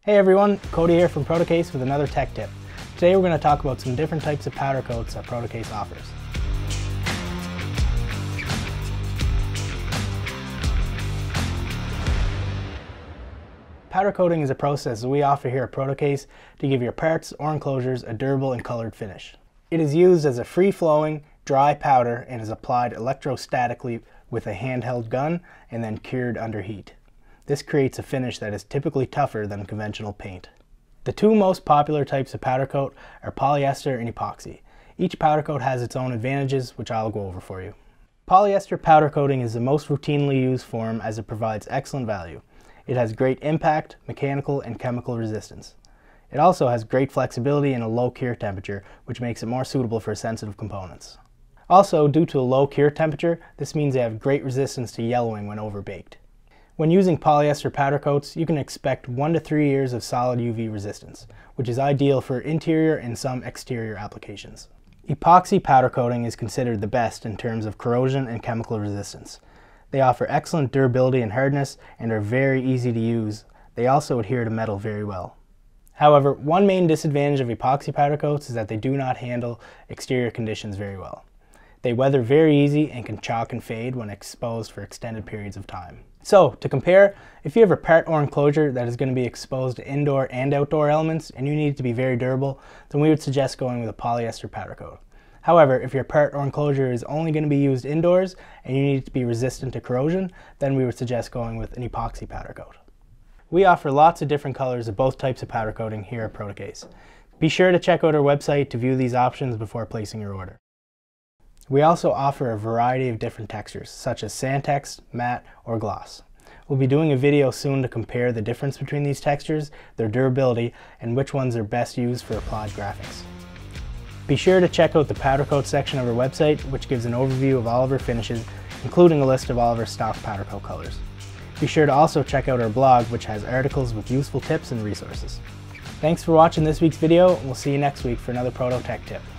Hey everyone, Cody here from Protocase with another tech tip. Today we're going to talk about some different types of powder coats that Protocase offers. Powder coating is a process that we offer here at Protocase to give your parts or enclosures a durable and colored finish. It is used as a free-flowing, dry powder and is applied electrostatically with a handheld gun and then cured under heat. This creates a finish that is typically tougher than conventional paint. The two most popular types of powder coat are polyester and epoxy. Each powder coat has its own advantages, which I'll go over for you. Polyester powder coating is the most routinely used form as it provides excellent value. It has great impact, mechanical, and chemical resistance. It also has great flexibility and a low cure temperature, which makes it more suitable for sensitive components. Also, due to a low cure temperature, this means they have great resistance to yellowing when overbaked. When using polyester powder coats, you can expect 1 to 3 years of solid UV resistance, which is ideal for interior and some exterior applications. Epoxy powder coating is considered the best in terms of corrosion and chemical resistance. They offer excellent durability and hardness and are very easy to use. They also adhere to metal very well. However, one main disadvantage of epoxy powder coats is that they do not handle exterior conditions very well. They weather very easy and can chalk and fade when exposed for extended periods of time. So, to compare, if you have a part or enclosure that is going to be exposed to indoor and outdoor elements and you need it to be very durable, then we would suggest going with a polyester powder coat. However, if your part or enclosure is only going to be used indoors and you need it to be resistant to corrosion, then we would suggest going with an epoxy powder coat. We offer lots of different colors of both types of powder coating here at Protocase. Be sure to check out our website to view these options before placing your order. We also offer a variety of different textures, such as Sandtex, matte, or gloss. We'll be doing a video soon to compare the difference between these textures, their durability, and which ones are best used for applied graphics. Be sure to check out the powder coat section of our website, which gives an overview of all of our finishes, including a list of all of our stock powder coat colors. Be sure to also check out our blog, which has articles with useful tips and resources. Thanks for watching this week's video, and we'll see you next week for another Proto Tech Tip.